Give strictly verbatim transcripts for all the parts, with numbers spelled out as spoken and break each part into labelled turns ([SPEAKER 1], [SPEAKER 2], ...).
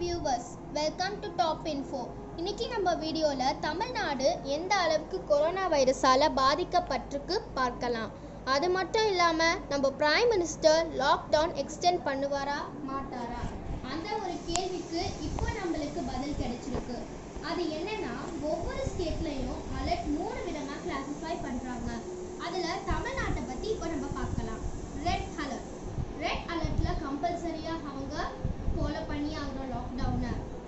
[SPEAKER 1] viewers, welcome to Top Info. இன்னைக்கு நம்ம வீடியோல தமிழ்நாடு எந்த அளவுக்கு கொரோனா வைரஸால பாதிக்கப்பட்டிருக்கு பார்க்கலாம். அது மட்டும் இல்லாம நம்ம பிரைம் மினிஸ்டர் லாக்டவுன் எக்ஸ்டெண்ட் பண்ணுவாரா மாட்டாரா அந்த ஒரு கேள்விக்கு இப்போ நம்மளுக்கு பதில் கிடைச்சிருக்கு. அது என்னன்னா ஒவ்வொரு ஸ்டேட்லயும் அலர்ட் மூணு விதமா கிளாசிஃபை பண்றாங்க. அதுல தமிழ்நாட்டை பத்தி இப்போ நம்ம பார்க்கலாம். Red alert. ரெட் அலர்ட்ல கம்பல்சரியா அவங்க ஃபாலோ பண்ணி ஆகிற லாக்டவுனை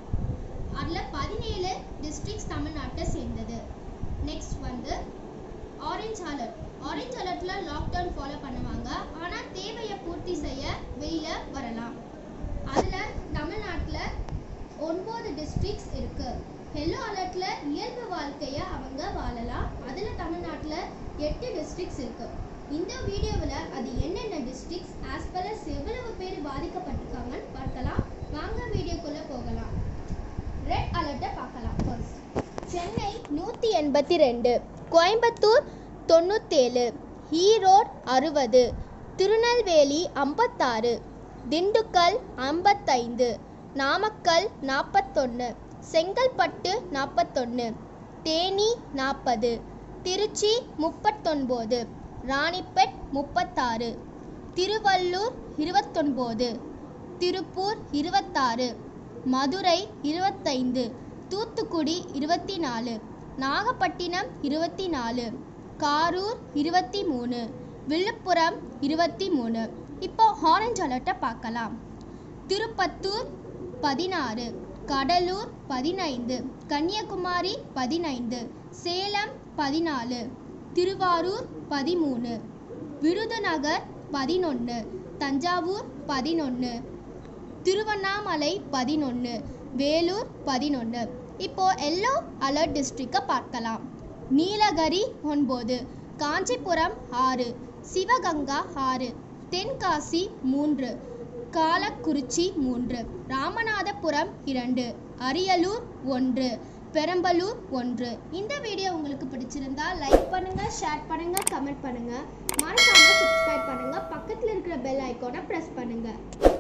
[SPEAKER 1] அதில் பதினேழு டிஸ்ட்ரிக்ட்ஸ் தமிழ்நாட்டை சேர்ந்தது. நெக்ஸ்ட் வந்து ஆரஞ்ச் அலர்ட். ஆரஞ்ச் அலர்ட்டில் லாக்டவுன் ஃபாலோ பண்ணுவாங்க, ஆனால் தேவையை பூர்த்தி செய்ய வெளியில் வரலாம். அதில் தமிழ்நாட்டில் ஒன்பது டிஸ்ட்ரிக்ட்ஸ் இருக்குது. எல்லோ அலர்ட்டில் இயல்பு வாழ்க்கையை அவங்க வாழலாம். அதில் தமிழ்நாட்டில் எட்டு டிஸ்ட்ரிக்ட்ஸ் இருக்குது. இந்த வீடியோவில் அது என்னென்ன டிஸ்ட்ரிக்ட்ஸ் ஆஸ் வெல் அஸ் எவ்வளவு பேர் பாதிக்கப்பட்டிருக்காங்கன்னு பார்க்கலாம். வாங்க வீடியோக்குள்ளே போகலாம். ரெட் அலர்ட்டை பார்க்கலாம். ஃபர்ஸ்ட் சென்னை நூற்றி எண்பத்தி ரெண்டு, கோயம்புத்தூர் தொண்ணூற்றேழு, ஈரோடு அறுபது, திருநெல்வேலி ஐம்பத்தாறு, திண்டுக்கல் ஐம்பத்தைந்து, நாமக்கல் நாற்பத்தொன்று, செங்கல்பட்டு நாற்பத்தொன்று, தேனி நாற்பது, திருச்சி முப்பத்தொன்பது, ராணிப்பேட் முப்பத்தாறு, திருவள்ளூர் இருபத்தொன்பது, திருப்பூர் இருபத்தாறு, மதுரை இருபத்தைந்து, தூத்துக்குடி இருபத்தி நாலு, நாகப்பட்டினம் இருபத்தி நாலு, காரூர் இருபத்தி மூணு, விழுப்புரம் இருபத்தி மூணு. இப்போ ஆரஞ்ச் அலர்ட்டை பார்க்கலாம். திருப்பத்தூர் பதினாறு, கடலூர் பதினைந்து, கன்னியாகுமரி பதினைந்து, சேலம் பதினாலு, திருவாரூர் பதிமூணு, விருதுநகர் பதினொன்று, தஞ்சாவூர் பதினொன்று, திருவண்ணாமலை பதினொன்று, வேலூர் பதினொன்று. இப்போ எல்லோ அலர்ட் டிஸ்ட்ரிக்டை பார்க்கலாம். நீலகிரி ஒன்பது, காஞ்சிபுரம் ஆறு, சிவகங்கா ஆறு, தென்காசி மூன்று, காலக்குறிச்சி மூன்று, ராமநாதபுரம் இரண்டு, அரியலூர் ஒன்று, பெரம்பலூர் ஒன்று. இந்த வீடியோ உங்களுக்கு பிடிச்சிருந்தா லைக் பண்ணுங்க, ஷேர் பண்ணுங்க, கமெண்ட் பண்ணுங்க, மறக்காம சப்ஸ்கிரைப் பண்ணுங்க, பக்கத்தில் இருக்கிற பெல் ஐகானை பிரஸ் பண்ணுங்க.